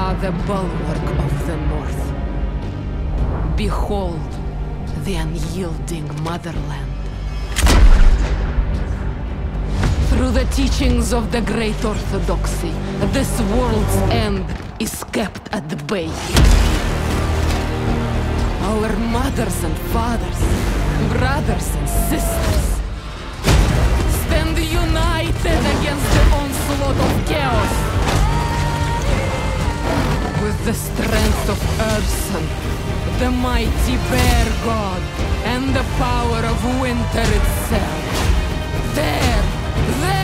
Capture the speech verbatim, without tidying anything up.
are the bulwark of the North. Behold the unyielding motherland. Through the teachings of the Great Orthodoxy, this world's end is kept at the bay. Our mothers and fathers, brothers and sisters, stand united against the onslaught of chaos. With the strength of Ursun, the mighty bear god, and the power of winter itself. There, there!